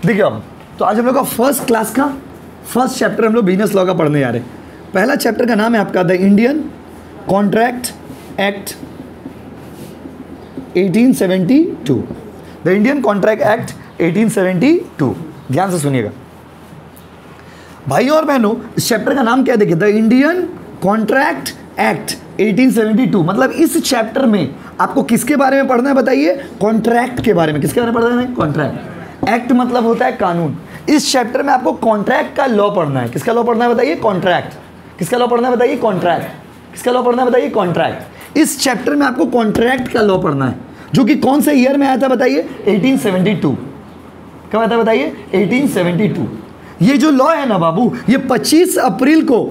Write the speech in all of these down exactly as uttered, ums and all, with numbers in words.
देखिए अब तो आज हम लोग का फर्स्ट क्लास का फर्स्ट चैप्टर हम लोग बिजनेस लॉ का पढ़ने जा रहे हैं। पहला चैप्टर का नाम है आपका the Indian Contract Act eighteen seventy two. The Indian Contract Act eighteen seventy two, ध्यान से सुनिएगा भाइयों और बहनों। इस चैप्टर का नाम क्या है देखिए, the Indian Contract Act eighteen seventy two. मतलब इस चैप्टर में आपको किसके बारे में पढ़ना है बताइए? कॉन्ट्रैक्ट के बारे में। किसके बारे में पढ़ना है? कॉन्ट्रैक्ट। एक्ट मतलब होता है कानून। इस चैप्टर में आपको कॉन्ट्रैक्ट का लॉ पढ़ना है। किसका लॉ पढ़ना है बताइए? कॉन्ट्रैक्ट। किसका लॉ पढ़ना है बताइए? कॉन्ट्रैक्ट। किसका लॉ पढ़ना है बताइए? कॉन्ट्रैक्ट। इस चैप्टर में आपको कॉन्ट्रैक्ट का लॉ पढ़ना है, जो कि कौन से ईयर में आया था बताइए? Eighteen seventy two. कब आया था बताइए? Eighteen seventy two. ये जो लॉ है ना बाबू, ये पच्चीस अप्रैल को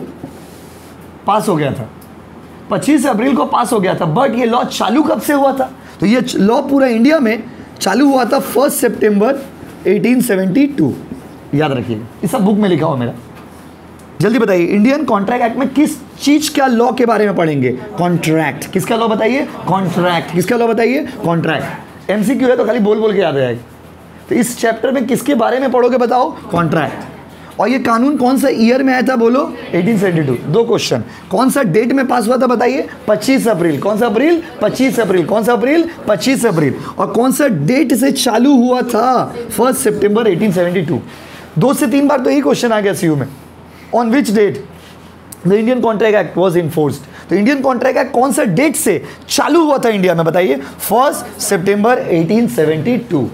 पास हो गया था। पच्चीस अप्रैल को पास हो गया था, बट ये लॉ चालू कब से हुआ था? तो ये लॉ पूरा इंडिया में चालू हुआ था first September eighteen seventy two. याद रखिएगा, ये सब बुक में लिखा हुआ मेरा। जल्दी बताइए, इंडियन कॉन्ट्रैक्ट एक्ट में किस चीज का लॉ के बारे में पढ़ेंगे? कॉन्ट्रैक्ट। किसका लॉ बताइए? कॉन्ट्रैक्ट। किसका लॉ बताइए? कॉन्ट्रैक्ट। एमसीक्यू है तो खाली बोल बोल के याद आएगा। तो इस चैप्टर में किसके बारे में पढ़ोगे बताओ? कॉन्ट्रैक्ट। और ये कानून कौन सा ईयर में आया था बोलो? Eighteen seventy two. दो क्वेश्चन, कौन सा डेट में पास हुआ था बताइए? पच्चीस अप्रैल। कौन सा अप्रैल? पच्चीस अप्रैल। कौन सा अप्रैल? पच्चीस अप्रैल। और कौन सा डेट से चालू हुआ था? First September eighteen seventy two. दो से तीन बार तो यही क्वेश्चन आ गया सीयू में। On which date the Indian Contract Act was enforced? तो इंडियन कॉन्ट्रैक्ट एक्ट कौन सा डेट से चालू हुआ था इंडिया में बताइए? First September eighteen seventy two.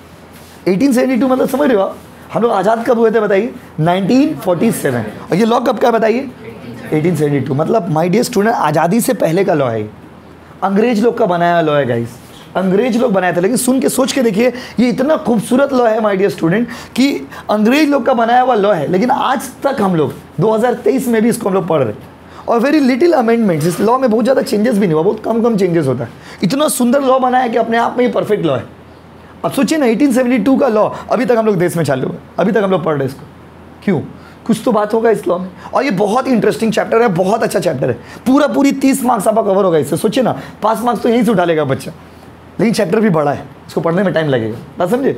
Eighteen seventy two मतलब समझ रहे हो आप? हम लोग आज़ाद कब हुए थे बताइए? Nineteen forty seven. और ये लॉ कब का बताइए? Eighteen seventy two. मतलब माय डियर स्टूडेंट, आज़ादी से पहले का लॉ है। अंग्रेज लोग का बनाया लॉ है गाइस, अंग्रेज लोग बनाया था। लेकिन सुन के सोच के देखिए, ये इतना खूबसूरत लॉ है माय डियर स्टूडेंट कि अंग्रेज लोग का बनाया हुआ लॉ है, लेकिन आज तक हम लोग दो हज़ार तेईस में भी इसको हम लोग पढ़ रहे हैं। और वेरी लिटिल अमेंडमेंट्स, इस लॉ में बहुत ज़्यादा चेंजेस भी नहीं हुआ, बहुत कम कम चेंजेस होता है। इतना सुंदर लॉ बनाया कि अपने आप में ही परफेक्ट लॉ है। अब सोचिए ना, एटीन सेवेंटी टू का लॉ अभी तक हम लोग देश में चालू है, अभी तक हम लोग पढ़ रहे हैं इसको। क्यों? कुछ तो बात होगा इस लॉ में। और ये बहुत इंटरेस्टिंग चैप्टर है, बहुत अच्छा चैप्टर है। पूरा पूरी तीस मार्क्स आपका कवर होगा इससे। सोचिए ना, पास मार्क्स तो यहीं से उठा लेगा बच्चा। लेकिन चैप्टर भी बड़ा है, इसको पढ़ने में टाइम लगेगा। बात समझे?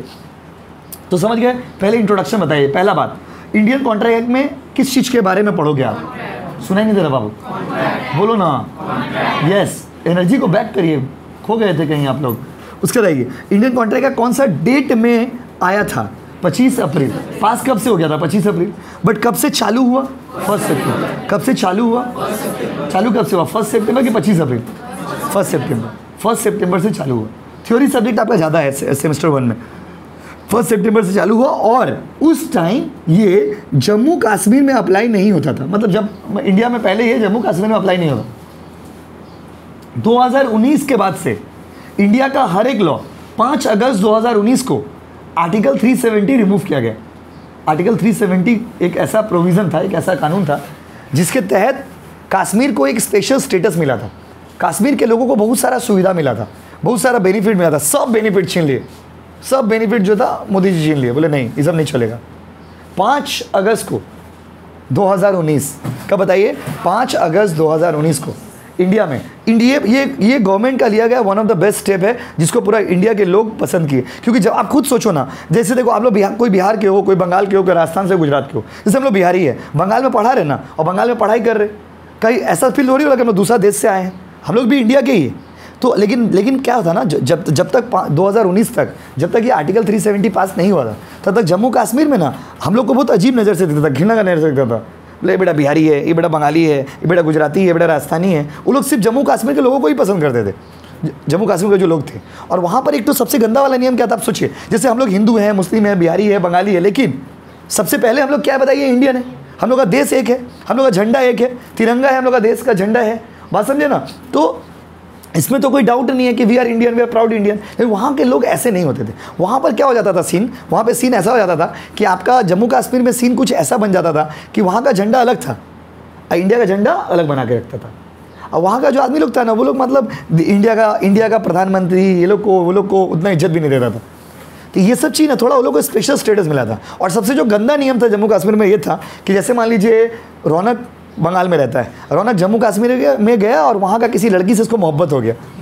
तो समझ गए? पहले इंट्रोडक्शन बताइए। पहला बात, इंडियन कॉन्ट्रैक्ट एक्ट में किस चीज़ के बारे में पढ़ोगे आप? सुनाई नहीं दे रहा बाबू? बोलो ना। यस, एनर्जी को बैक करिए, खो गए थे कहीं आप लोग। उसके बताइए, इंडियन कॉन्ट्रैक्ट का कौन सा डेट में आया था? पच्चीस अप्रैल। पास कब से हो गया था? पच्चीस अप्रैल। बट कब से चालू हुआ? First September. कब से चालू हुआ? चालू कब से हुआ? फर्स्ट सितंबर कि पच्चीस अप्रैल? फर्स्ट सितंबर। फर्स्ट सितंबर से चालू हुआ। थ्योरी सब्जेक्ट आपका ज़्यादा है सेमेस्टर वन में। फर्स्ट सितंबर से चालू हुआ और उस टाइम ये जम्मू कश्मीर में अप्लाई नहीं होता था। मतलब जब इंडिया में पहले ये जम्मू कश्मीर में अप्लाई नहीं होता। दो हज़ार उन्नीस के बाद से इंडिया का हर एक लॉ पाँच अगस्त दो हज़ार उन्नीस को आर्टिकल तीन सौ सत्तर रिमूव किया गया। आर्टिकल तीन सौ सत्तर एक ऐसा प्रोविज़न था, एक ऐसा कानून था जिसके तहत कश्मीर को एक स्पेशल स्टेटस मिला था। कश्मीर के लोगों को बहुत सारा सुविधा मिला था, बहुत सारा बेनिफिट मिला था। सब बेनिफिट छीन लिए, सब बेनिफिट जो था मोदी जी छीन लिए। बोले नहीं, ये सब नहीं चलेगा। पाँच अगस्त को दो हज़ार उन्नीस, कब बताइए? पाँच अगस्त दो हज़ार उन्नीस को इंडिया में इंडिया ये ये गवर्नमेंट का लिया गया one of the best step है, जिसको पूरा इंडिया के लोग पसंद किए। क्योंकि जब आप खुद सोचो ना, जैसे देखो आप लोग बिहार, कोई बिहार के हो, कोई बंगाल के हो, कोई राजस्थान से, गुजरात के हो। जैसे हम लोग बिहारी है, बंगाल में पढ़ा रहे ना, और बंगाल में पढ़ाई कर रहे, कहीं ऐसा फील हो रही होगा कि हम लोग दूसरा देश से आए हैं। हम लोग भी इंडिया के ही है। तो लेकिन लेकिन क्या होता ना, जब जब तक दो हज़ार उन्नीस तक जब तक ये आर्टिकल तीन सौ सत्तर पास नहीं हुआ था, तब तक जम्मू कश्मीर में ना हम लोग को बहुत अजीब नज़र से देखता था, घृणा का नज़र से देखता था। ये बेटा बिहारी है, ये बेटा बंगाली है, ये बेटा गुजराती है, ये बेटा राजस्थानी है। वो लोग सिर्फ जम्मू कश्मीर के लोगों को ही पसंद करते थे, जम्मू कश्मीर के जो लोग थे। और वहाँ पर एक तो सबसे गंदा वाला नियम क्या था आप सोचिए, जैसे हम लोग हिंदू हैं, मुस्लिम है, बिहारी है, बंगाली है, लेकिन सबसे पहले हम लोग क्या बताइए? इंडियन है। हम लोग का देश एक है, हम लोग का झंडा एक है, तिरंगा है, हम लोग का देश का झंडा है। बात समझे ना? तो इसमें तो कोई डाउट नहीं है कि we are Indian, we are proud Indian. लेकिन वहाँ के लोग ऐसे नहीं होते थे। वहाँ पर क्या हो जाता था सीन, वहाँ पे सीन ऐसा हो जाता था कि आपका जम्मू कश्मीर में सीन कुछ ऐसा बन जाता था कि वहाँ का झंडा अलग था, इंडिया का झंडा अलग बना के रखता था। और वहाँ का जो आदमी लोग था ना, वो लोग मतलब इंडिया का इंडिया का प्रधानमंत्री, ये लोग को वो लोग को उतना इज्जत भी नहीं देता था। तो ये सब चीज़ ना थोड़ा वो लोग को स्पेशल स्टेटस मिला था। और सबसे जो गंदा नियम था जम्मू कश्मीर में ये था कि जैसे मान लीजिए रौनक बंगाल में रहता है, रौनक जम्मू कश्मीर में गया और वहाँ का किसी लड़की से उसको मोहब्बत हो गया,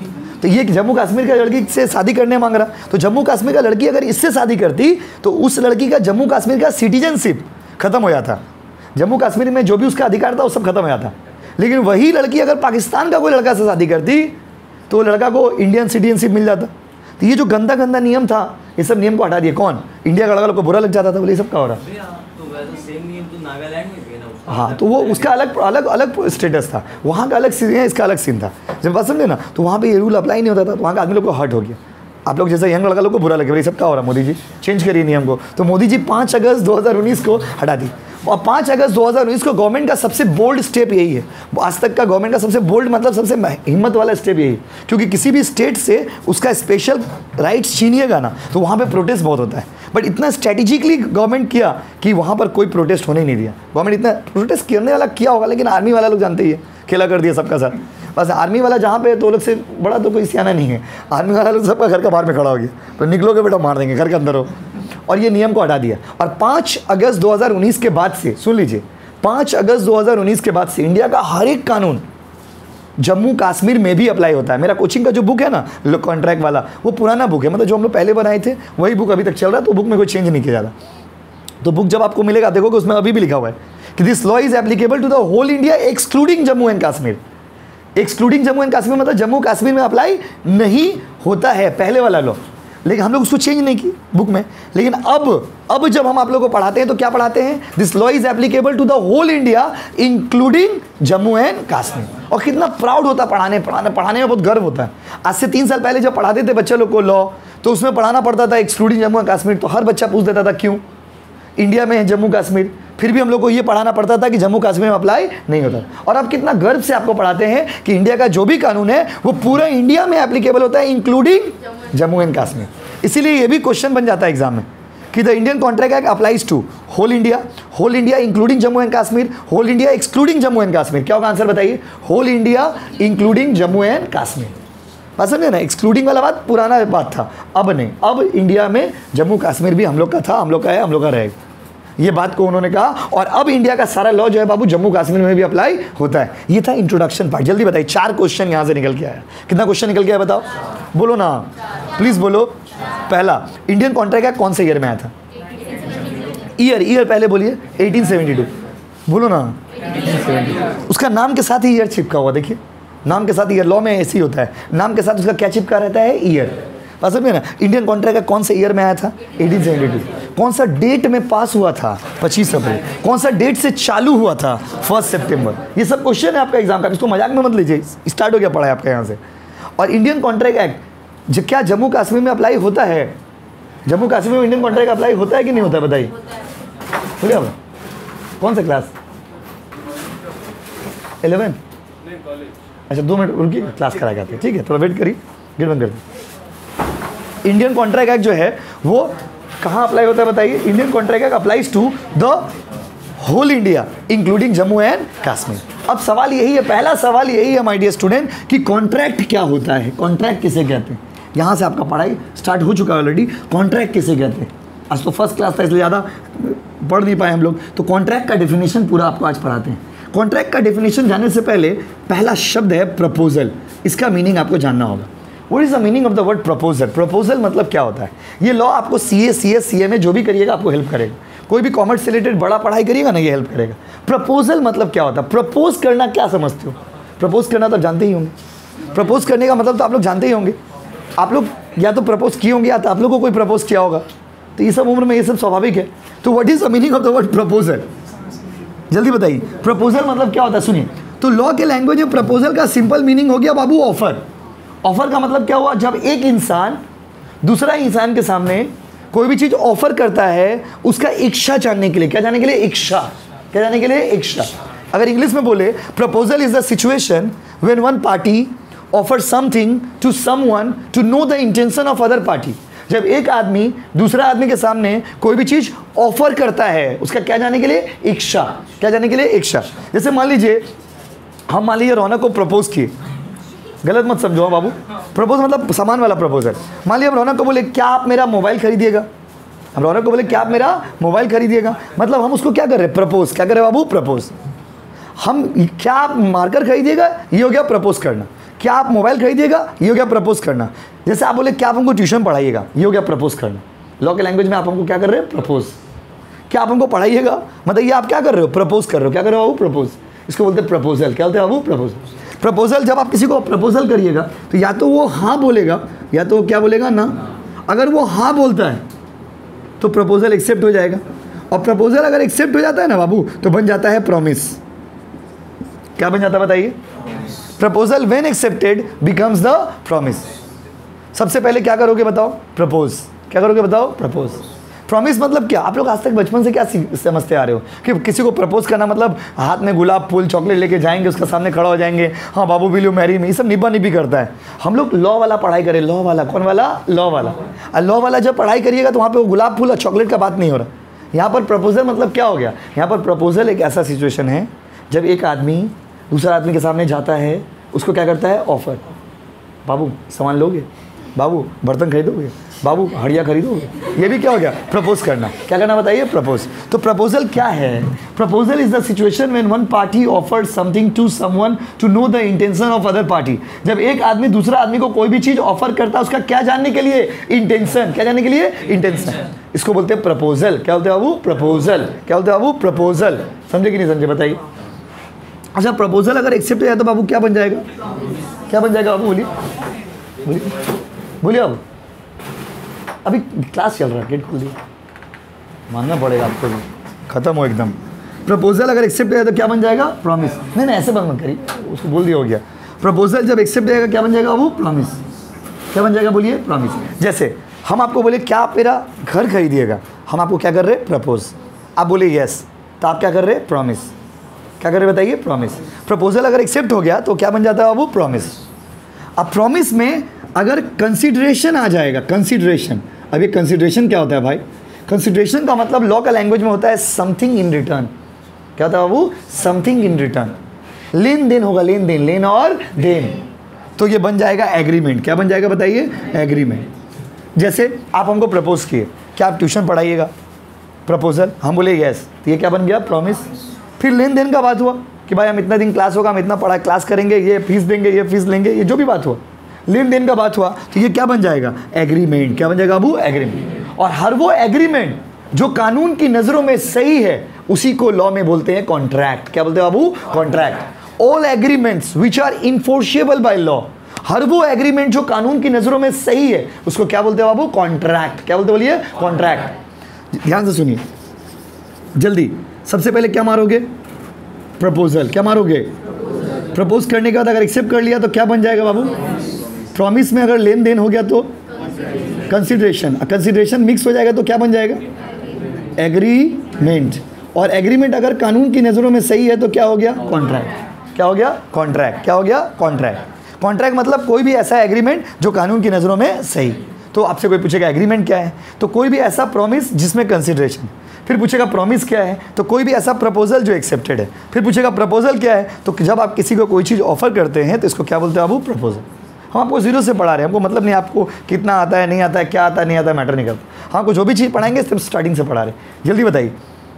तो ये जम्मू कश्मीर का लड़की से शादी करने मांग रहा, तो जम्मू कश्मीर का लड़की अगर इससे शादी करती तो उस लड़की का जम्मू कश्मीर का सिटीजनशिप खत्म हो जाता, जम्मू कश्मीर में जो भी उसका अधिकार था वो सब खत्म हो जाता। लेकिन वही लड़की अगर पाकिस्तान का कोई लड़का से शादी करती तो वो लड़का को इंडियन सिटीजनशिप मिल जाता। तो ये जो गंदा गंदा नियम था, ये सब नियम को हटा दिए। कौन? इंडिया का लड़का को बुरा लग जाता था, बोले ये सब क्या हो रहा है। हाँ, तो वो उसका अलग अलग अलग स्टेटस था, वहाँ का अलग सीन है, इसका अलग सीन था। जब बात समझे ना, तो वहाँ पे ये रूल अप्लाई नहीं होता था, तो वहाँ का आदमी लोग को हर्ट हो गया। आप लोग जैसे यंग लड़का लोग को बुरा लगे, भाई सब क्या हो रहा है, मोदी जी चेंज करिए नियम को। तो मोदी जी पाँच अगस्त दो हज़ार उन्नीस को हटा दी। और पाँच अगस्त दो हज़ार उन्नीस को गवर्नमेंट का सबसे बोल्ड स्टेप यही है, आज तक का गवर्नमेंट का सबसे बोल्ड मतलब सबसे हिम्मत वाला स्टेप यही, क्योंकि किसी भी स्टेट से उसका स्पेशल राइट्स छीनिएगा ना तो वहाँ पे प्रोटेस्ट बहुत होता है। बट इतना स्ट्रेटेजिकली गवर्नमेंट किया कि वहाँ पर कोई प्रोटेस्ट होने ही नहीं दिया। गवर्नमेंट इतना प्रोटेस्ट करने वाला किया होगा, लेकिन आर्मी वाला लोग जानते ही है, खेला कर दिया सबका साथ। बस आर्मी वाला जहाँ पे तो लोग से बड़ा तो कोई सियाना नहीं है, आर्मी वाला लोग सबका घर का बाहर में खड़ा हो गया, तो निकलोगे बेटा मार देंगे, घर के अंदर हो। और ये नियम को हटा दिया। और पाँच अगस्त दो हज़ार उन्नीस के बाद से, सुन लीजिए, पाँच अगस्त दो हज़ार उन्नीस के बाद से इंडिया का हर एक कानून जम्मू कश्मीर में भी अप्लाई होता है। मेरा कोचिंग का जो बुक है ना कॉन्ट्रैक्ट वाला, वो पुराना बुक है, मतलब जो हम लोग पहले बनाए थे वही बुक अभी तक चल रहा है, तो बुक में कोई चेंज नहीं किया जाता। तो बुक जब आपको मिलेगा देखोगे उसमें अभी भी लिखा हुआ है कि this law is applicable to the whole India excluding Jammu and Kashmir. Excluding Jammu and Kashmir मतलब जम्मू कश्मीर में अप्लाई नहीं होता है पहले वाला लॉ, लेकिन हम लोग उसको चेंज नहीं की बुक में। लेकिन अब अब जब हम आप लोगों को पढ़ाते हैं तो क्या पढ़ाते हैं? This law is applicable to the whole India including Jammu and Kashmir. और कितना प्राउड होता है पढ़ाने पढ़ाने पढ़ाने में बहुत गर्व होता है। आज से तीन साल पहले जब पढ़ाते थे बच्चे लोग को लॉ, तो उसमें पढ़ाना पड़ता था एक्सक्लूडिंग जम्मू एंड कश्मीर, तो हर बच्चा पूछ देता था क्यों, इंडिया में है जम्मू कश्मीर, फिर भी हम लोग को ये पढ़ाना पड़ता था कि जम्मू कश्मीर में अप्लाई नहीं होता। और अब कितना गर्व से आपको पढ़ाते हैं कि इंडिया का जो भी कानून है वो पूरा इंडिया में एप्लीकेबल होता है इंक्लूडिंग जम्मू एंड कश्मीर। इसीलिए ये भी क्वेश्चन बन जाता है एग्जाम में कि the Indian Contract Act applies to whole India, whole India including Jammu and Kashmir, whole India excluding Jammu and Kashmir. क्या होगा आंसर बताइए? Whole India including Jammu and Kashmir. बात समझे ना, एक्सक्लूडिंग वाला बात पुराना बात था, अब नहीं, अब इंडिया में जम्मू कश्मीर भी हम लोग का था, हम लोग का है, हम लोग का रहेगा। ये बात को उन्होंने कहा। और अब इंडिया का सारा लॉ जो है बाबू जम्मू कश्मीर में भी अप्लाई होता है। ये था इंट्रोडक्शन पार्ट। जल्दी बताइए, चार क्वेश्चन यहाँ से निकल के आया। कितना क्वेश्चन निकल के आया बताओ, बोलो ना, प्लीज बोलो। पहला, इंडियन कॉन्ट्रैक्ट एक्ट कौन से ईयर में आया था? ईयर ईयर पहले बोलिए। अठारह सौ बहत्तर, बोलो ना। उसका नाम के साथ ही ईयर चिपका हुआ, देखिए नाम के साथ ईयर, लॉ में ऐसे ही होता है, नाम के साथ उसका क्या चिपका रहता है? ईयर। बस समझे ना। इंडियन कॉन्ट्रैक्ट एक्ट कौन से ईयर में आया था? अठारह सौ बहत्तर। कौन सा डेट में पास हुआ था? पच्चीस अप्रैल। कौन सा डेट से चालू हुआ था? First September. ये सब क्वेश्चन है आपका एग्जाम का, इसको मजाक में मत लीजिए, स्टार्ट हो गया पढ़ाई आपका यहाँ से। और इंडियन कॉन्ट्रैक्ट एक्ट जो क्या जम्मू कश्मीर में अप्लाई होता है? जम्मू कश्मीर में इंडियन कॉन्ट्रैक्ट अप्लाई होता है कि नहीं होता है बताइए? हो गया? कौन सा क्लास? इलेवन? अच्छा दो मिनट रुकिए, क्लास करा जाते हैं, ठीक है, थोड़ा वेट करिए, गेट बंद कर दीजिए। इंडियन कॉन्ट्रैक्ट एक्ट जो है वो कहाँ अप्लाई होता है बताइए? Indian Contract Act applies to the whole India including Jammu and Kashmir. अब सवाल यही है, पहला सवाल यही है माय डियर स्टूडेंट कि कॉन्ट्रैक्ट क्या होता है, कॉन्ट्रैक्ट किसे कहते हैं? यहाँ से आपका पढ़ाई स्टार्ट हो चुका है ऑलरेडी। कॉन्ट्रैक्ट किसे कहते हैं? आज तो फर्स्ट क्लास था इसलिए ज़्यादा पढ़ नहीं पाए हम लोग, तो कॉन्ट्रैक्ट का डेफिनेशन पूरा आपको आज पढ़ाते हैं। कॉन्ट्रैक्ट का डेफिनेशन जानने से पहले पहला शब्द है प्रपोजल। इसका मीनिंग आपको जानना होगा। What is the meaning of the word proposal? Proposal मतलब क्या होता है? ये लॉ आपको सी ए सी एस सी ए में जो भी करिएगा आपको हेल्प करेगा। कोई भी कॉमर्स से रिलेटेड बड़ा पढ़ाई करिएगा ना, ये हेल्प करेगा। प्रपोजल मतलब क्या होता है? प्रपोज करना क्या समझते हो? प्रपोज करना तो जानते ही होंगे। प्रपोज करने का मतलब तो आप लोग जानते ही होंगे। आप लोग या तो प्रपोज किए होंगे या तो आप लोग को कोई प्रपोज किया होगा, तो ये सब उम्र में ये सब स्वाभाविक है। तो what is the meaning of the word proposal? जल्दी बताइए, प्रपोजल मतलब क्या होता है? सुनिए, तो लॉ के लैंग्वेज में प्रपोजल का सिंपल मीनिंग हो गया बाबू ऑफर। ऑफर का मतलब क्या हुआ? जब एक इंसान दूसरा इंसान के सामने कोई भी चीज़ ऑफर करता है उसका इच्छा जानने के लिए। क्या जानने के लिए? इच्छा। क्या जानने के लिए? इच्छा। अगर इंग्लिश में बोले, proposal is the situation when one party offer something to someone to know the intention of other party. जब एक आदमी दूसरा आदमी के सामने कोई भी चीज़ ऑफर करता है उसका क्या जानने के लिए? इच्छा। क्या जानने के लिए? इच्छा। जैसे मान लीजिए हम मान लीजिए रौनक को प्रपोज किए, गलत मत समझो बाबू, प्रपोज मतलब सामान वाला प्रपोजल। मान लिया हम रौनक को बोले क्या आप मेरा मोबाइल खरीदिएगा, हम रौनक को बोले क्या आप मेरा मोबाइल खरीदिएगा, मतलब हम उसको क्या कर रहे हैं? प्रपोज। क्या कर रहे हैं बाबू? प्रपोज। हम क्या आप मार्कर खरीदिएगा, ये हो गया प्रपोज करना। क्या आप मोबाइल खरीदिएगा, ये हो गया प्रपोज करना। जैसे आप बोले क्या आप हमको ट्यूशन पढ़ाइएगा, ये हो गया प्रपोज करना। लॉ के लैंग्वेज में आप हमको क्या कर रहे हैं, प्रपोज। क्या आप हमको पढ़ाइएगा, मतलब ये आप क्या कर रहे हो, प्रपोज कर रहे हो। क्या कर रहे हो बाबू, प्रपोज। इसको बोलते हैं प्रपोजल। क्या बोलते हैं बाबू, प्रपोज। प्रपोजल जब आप किसी को प्रपोजल करिएगा तो या तो वो हाँ बोलेगा या तो क्या बोलेगा, ना। अगर वो हाँ बोलता है तो प्रपोजल एक्सेप्ट हो जाएगा, और प्रपोजल अगर एक्सेप्ट हो जाता है ना बाबू तो बन जाता है प्रॉमिस। क्या बन जाता है बताइए, proposal when accepted becomes the promise. सबसे पहले क्या करोगे बताओ, प्रपोज। क्या करोगे बताओ, प्रपोज। प्रॉमिस मतलब क्या, आप लोग आज तक बचपन से क्या समझते आ रहे हो कि किसी को प्रपोज करना मतलब हाथ में गुलाब फूल चॉकलेट लेके जाएंगे, उसका सामने खड़ा हो जाएंगे, हाँ बाबू विल यू मैरी मी, ये सब निब्बा निब्बी करता है। हम लोग लॉ वाला पढ़ाई करें, लॉ वाला। कौन वाला, लॉ वाला। और लॉ वाला जब पढ़ाई करिएगा तो वहाँ पे वो गुलाब फूल और चॉकलेट का बात नहीं हो रहा। यहाँ पर प्रपोजल मतलब क्या हो गया, यहाँ पर प्रपोजल एक ऐसा सिचुएशन है जब एक आदमी दूसरा आदमी के सामने जाता है, उसको क्या करता है, ऑफर। बाबू सामान लोगे, बाबू बर्तन खरीदोगे, बाबू हड़िया खरीदोगे, ये भी क्या हो गया, प्रपोज करना। क्या करना बताइए, प्रपोज। तो प्रपोजल क्या है, proposal is the situation when one party offered something to someone to know the intention of other party. जब एक आदमी दूसरा आदमी को कोई भी चीज ऑफर करता है, उसका क्या जानने के लिए, इंटेंशन। क्या जानने के लिए, इंटेंशन। इसको बोलते हैं प्रपोजल। क्या बोलते हैं बाबू, प्रपोजल। क्या बोलते हैं बाबू, प्रपोजल। समझे कि नहीं समझे बताइए। अच्छा, प्रपोजल अगर एक्सेप्ट हो जाए तो बाबू क्या बन जाएगा, क्या बन जाएगा बाबू, बोलिए बोलिए बोलिए। अब अभी क्लास चल रहा है, गेट खोल दिया, मानना पड़ेगा आपको भी, खत्म हो एकदम। प्रपोजल अगर एक्सेप्ट हो जाए तो क्या बन जाएगा, प्रॉमिस। नहीं नहीं ऐसे बंद मत करिए, उसको बोल दिया हो गया। प्रपोजल जब एक्सेप्ट हो जाएगा क्या बन जाएगा बाबू, प्रॉमिस। क्या बन जाएगा बोलिए, प्रॉमिस। जैसे हम आपको बोले क्या आप मेरा घर खरीदिएगा, हम आपको क्या कर रहे हैं, प्रपोज। आप बोले यस, तो आप क्या कर रहे हैं, प्रॉमिस। क्या कर रहे हैं बताइए, प्रॉमिस। प्रपोजल अगर एक्सेप्ट हो गया तो क्या बन जाता है बाबू, प्रॉमिस। अब प्रॉमिस में अगर कंसिडरेशन आ जाएगा, कंसिडरेशन। अब ये कंसिडरेशन क्या होता है भाई, कंसिडरेशन का मतलब लॉ का लैंग्वेज में होता है समथिंग इन रिटर्न। क्या होता है बाबू, समथिंग इन रिटर्न। लेन देन होगा, लेन देन, लेन और देन, तो ये बन जाएगा एग्रीमेंट। क्या बन जाएगा बताइए, एग्रीमेंट। जैसे आप हमको प्रपोज किए, क्या आप ट्यूशन पढ़ाइएगा, प्रपोजल। हम बोले यस, तो ये क्या बन गया, प्रॉमिस। फिर लेन देन का बात हुआ कि भाई हम इतना दिन क्लास होगा, हम इतना पढ़ा क्लास करेंगे, ये फीस देंगे, ये फीस लेंगे, ये जो भी बात हुआ, लेन देन का बात हुआ, तो ये क्या बन जाएगा, एग्रीमेंट। क्या बन जाएगा बाबू, एग्रीमेंट। और हर वो एग्रीमेंट जो कानून की नज़रों में सही है उसी को लॉ में बोलते हैं कॉन्ट्रैक्ट। क्या बोलते हैं बाबू, contract. All agreements which are enforceable by law, हर वो एग्रीमेंट जो कानून की नज़रों में सही है उसको क्या बोलते हैं बाबू, कॉन्ट्रैक्ट। क्या बोलते बोलिए, कॉन्ट्रैक्ट। ध्यान से सुनिए जल्दी। सबसे पहले क्या मारोगे, प्रपोजल। क्या मारोगे, प्रपोज करने के बाद अगर एक्सेप्ट कर लिया तो क्या बन जाएगा बाबू, प्रॉमिस में अगर लेन देन हो गया तो कंसिडरेशन, कंसिडरेशन मिक्स हो जाएगा तो क्या बन जाएगा, एग्रीमेंट। और एग्रीमेंट अगर कानून की नज़रों में सही है तो क्या हो गया, कॉन्ट्रैक्ट। क्या हो गया, कॉन्ट्रैक्ट। क्या हो गया, कॉन्ट्रैक्ट। कॉन्ट्रैक्ट मतलब कोई भी ऐसा एग्रीमेंट जो कानून की नज़रों में सही। तो आपसे कोई पूछेगा एग्रीमेंट क्या है, तो कोई भी ऐसा प्रॉमिस जिसमें कंसिडरेशन। फिर पूछेगा प्रॉमिस क्या है, तो कोई भी ऐसा प्रपोजल जो एक्सेप्टेड है। फिर पूछेगा प्रपोजल क्या है, तो जब आप किसी को कोई चीज़ ऑफर करते हैं तो इसको क्या बोलते हैं बाबू, प्रपोजल। हम आपको जीरो से पढ़ा रहे हैं, हमको मतलब नहीं आपको कितना आता है, नहीं आता है, क्या आता है, नहीं आता है, मैटर नहीं करता। हाँ, आपको जो भी चीज़ पढ़ाएंगे सिर्फ स्टार्टिंग से पढ़ा रहे हैं। जल्दी बताइए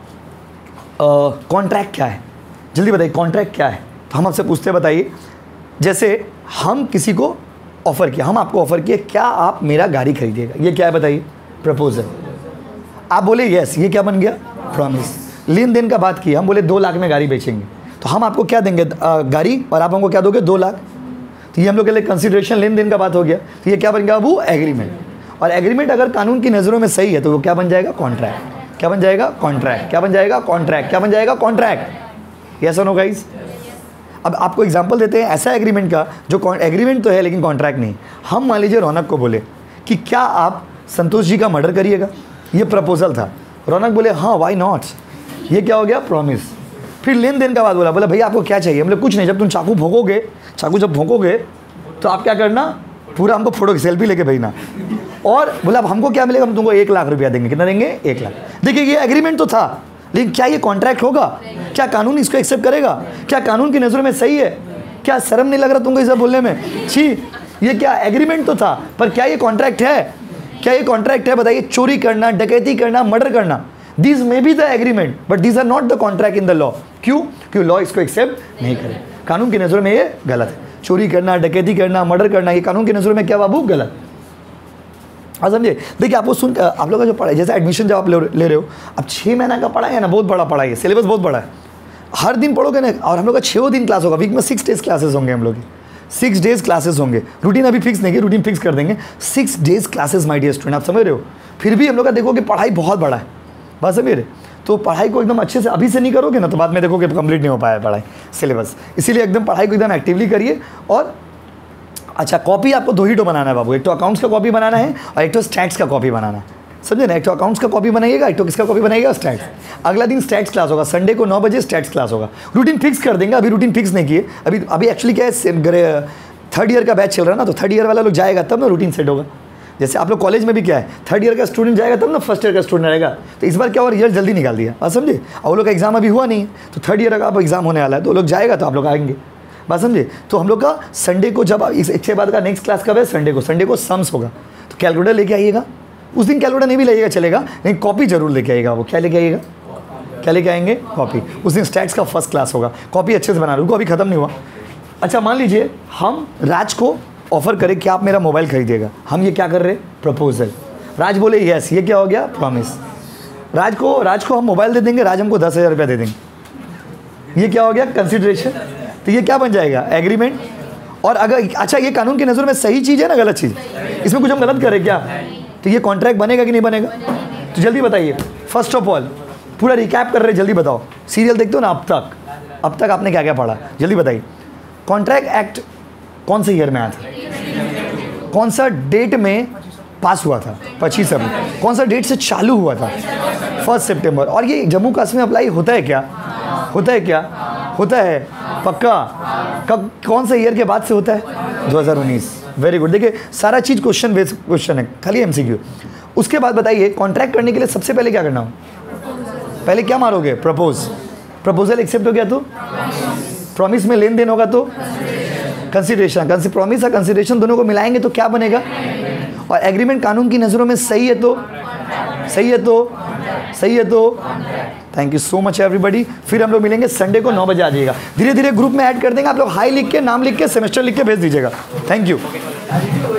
कॉन्ट्रैक्ट क्या है, जल्दी बताइए कॉन्ट्रैक्ट क्या है। तो हम आपसे पूछते बताइए, जैसे हम किसी को ऑफ़र किया, हम आपको ऑफ़र किया क्या आप मेरा गाड़ी खरीदिएगा, ये क्या है बताइए, प्रपोजल। आप बोले यस, ये क्या बन गया, प्रॉमिस। लेन देन का बात किया, हम बोले दो लाख में गाड़ी बेचेंगे, तो हम आपको क्या देंगे, गाड़ी, और आप हमको क्या दोगे, दो लाख। तो ये हम लोग के लिए कंसिडरेशन, लेन देन का बात हो गया। तो ये क्या बन गया बाबू, एग्रीमेंट। और एग्रीमेंट अगर कानून की नज़रों में सही है तो वो क्या बन जाएगा, कॉन्ट्रैक्ट। क्या बन जाएगा, कॉन्ट्रैक्ट। क्या बन जाएगा, कॉन्ट्रैक्ट। क्या बन जाएगा, कॉन्ट्रैक्ट। यस और नो गाइस। अब आपको एग्जांपल देते हैं ऐसा एग्रीमेंट का जो एग्रीमेंट तो है लेकिन कॉन्ट्रैक्ट नहीं। हम मान लीजिए रौनक को बोले कि क्या आप संतोष जी का मर्डर करिएगा, ये प्रपोजल था। रौनक बोले हाँ वाई नॉट, ये क्या हो गया, प्रॉमिस। फिर लेन देन का बात बोला, बोला भैया आपको क्या चाहिए, मतलब कुछ नहीं, जब तुम चाकू भोंकोगे, चाकू जब भोंकोगे तो आप क्या करना, पूरा हमको फोटो सेल्फी लेके भेजना। और बोला अब हमको क्या मिलेगा, हम तुमको एक लाख रुपया देंगे। कितना देंगे, एक लाख। देखिए ये एग्रीमेंट तो था, लेकिन क्या ये कॉन्ट्रैक्ट होगा, क्या कानून इसको एक्सेप्ट करेगा, क्या कानून की नज़रों में सही है, क्या शर्म नहीं लग रहा तुमको इसे बोलने में, छी। ये क्या एग्रीमेंट तो था, पर क्या ये कॉन्ट्रैक्ट है, क्या ये कॉन्ट्रैक्ट है बताइए। चोरी करना, डकैती करना, मर्डर करना, this may be the agreement but this are not the contract in the law. क्यों, क्यों लॉ इसको एक्सेप्ट नहीं करे, कानून की नज़रों में ये गलत है। चोरी करना, डकैती करना, मर्डर करना, ये कानून की नज़रों में क्या बाबू गलत। हाँ समझे। देखिए आपको सुन आप लोग का जो पढ़ाई, जैसे एडमिशन जब आप ले, ले रहे हो, अब छः महीना का पढ़ाई है ना, बहुत बड़ा पढ़ाई है, सिलेबस बहुत बड़ा है, हर दिन पढ़ोगे ना। और हम लोग का छः दिन क्लास होगा, वीक में सिक्स डेज क्लासेस होंगे, हम लोग की सिक्स डेज क्लासेस होंगे। रूटीन अभी फिक्स नहीं है, रूटीन फिक्स कर देंगे। Six days classes my dear student, आप समझ रहे हो। फिर भी हम लोग का देखो कि पढ़ाई बहुत बड़ा है, बात समझ रहे। तो पढ़ाई को एकदम अच्छे से अभी से नहीं करोगे ना, तो बाद में देखोगे कंप्लीट नहीं हो पाया पढ़ाई सिलेबस। इसीलिए एकदम पढ़ाई को एकदम एक्टिवली करिए। और अच्छा, कॉपी आपको दो ही तो बनाना है बाबू, एक तो अकाउंट्स का कॉपी बनाना है और एक तो स्टैट्स का कॉपी बनाना है, समझे ना। एक तो अकाउंट्स का कॉपी बनाइएगा, एक तो किसका कॉपी बनाइएगा, स्टैट्स। अगला दिन स्टैट्स क्लास होगा, संडे को नौ बजे स्टैट्स क्लास होगा। रूटीन फिक्स कर देंगे, अभी रूटीन फिक्स नहीं किए। अभी अभी एक्चुअली क्या है, थर्ड ईयर का बैच चल रहा है ना, तो थर्ड ईयर वाला लोग जाएगा तब ना रूटीन सेट होगा। जैसे आप लोग कॉलेज में भी क्या है, थर्ड ईयर का स्टूडेंट जाएगा तब ना फर्स्ट ईयर का स्टूडेंट आएगा। तो इस बार क्या हुआ, रिजल्ट जल्दी निकाल दिया, आप समझे। और वो लोग का एग्जाम अभी हुआ नहीं है, तो थर्ड ईयर का आप एग्जाम होने वाला है, तो लोग जाएगा तो आप लोग आएंगे, बात समझे। तो हम लोग का संडे को, जब इस इसके बाद का नेक्स्ट क्लास कब है, संडे को। संडे को सम्स होगा, तो कैलकुलेटर लेके आइएगा। उस दिन कैलकुलेटर नहीं भी लाइएगा चलेगा, लेकिन कॉपी जरूर लेके आइएगा। वो क्या लेके आइएगा, क्या लेके आएंगे, कॉपी। उस दिन स्टैट्स का फर्स्ट क्लास होगा, कॉपी अच्छे से बना लो, अभी खत्म नहीं हुआ। अच्छा मान लीजिए हम राज को ऑफर करें कि आप मेरा मोबाइल खरीदिएगा, हम ये क्या कर रहे हैं, प्रपोजल। राज बोले यस, ये क्या हो गया, प्रॉमिस। राज को राज को हम मोबाइल दे देंगे, राज हमको दस हज़ार रुपया दे देंगे, ये क्या हो गया, कंसिडरेशन। तो ये क्या बन जाएगा, एग्रीमेंट। और अगर अच्छा ये कानून की नज़र में सही चीज़ है ना, गलत चीज़, इसमें कुछ हम गलत करें क्या, तो ये कॉन्ट्रैक्ट बनेगा कि नहीं बनेगा। तो जल्दी बताइए, फर्स्ट ऑफ ऑल पूरा रिकैप कर रहे, जल्दी बताओ। सीरियल देखते हो ना, अब तक अब तक आपने क्या क्या पढ़ा, जल्दी बताइए। कॉन्ट्रैक्ट एक्ट कौन से ईयर में आया था, कौन सा डेट में पास हुआ था, पच्चीस अप्रैल। कौन सा डेट से चालू हुआ था, फर्स्ट सितंबर। और ये जम्मू कश्मीर में अप्लाई होता है क्या, होता है क्या, होता है पक्का। कब, कौन से ईयर के बाद से होता है, दो हज़ार उन्नीस। Very good. देखिए सारा चीज़ क्वेश्चन बेस्ड क्वेश्चन है, खाली एमसीक्यू। उसके बाद बताइए, कॉन्ट्रैक्ट करने के लिए सबसे पहले क्या करना हो, पहले क्या मारोगे, प्रपोज। प्रपोजल एक्सेप्ट हो गया तो प्रॉमिस में लेन देन होगा तो कंसिडरेशन। प्रॉमिस और कंसिडरेशन दोनों को मिलाएंगे तो क्या बनेगा, और एग्रीमेंट कानून की नज़रों में सही है तो सही है तो सही है तो thank you so much everybody. फिर हम लोग मिलेंगे संडे को नौ बजे आ जाइएगा। धीरे धीरे ग्रुप में ऐड कर देंगे आप लोग, हाई लिख के, नाम लिख के, सेमेस्टर लिख के भेज दीजिएगा। Thank you.